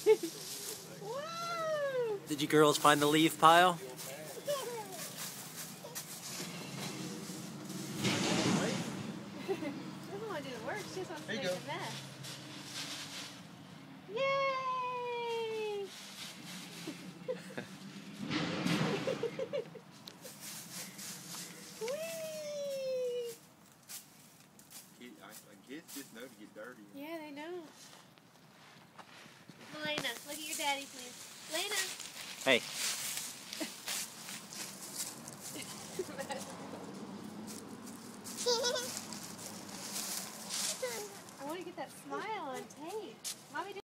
Whoa! Did you girls find the leaf pile? She doesn't want to do the work, she just wants to make the mess. Yay! Whee! Kids just know to get dirty. Yeah, they know. Lena, look at your daddy, please. Lena! Hey.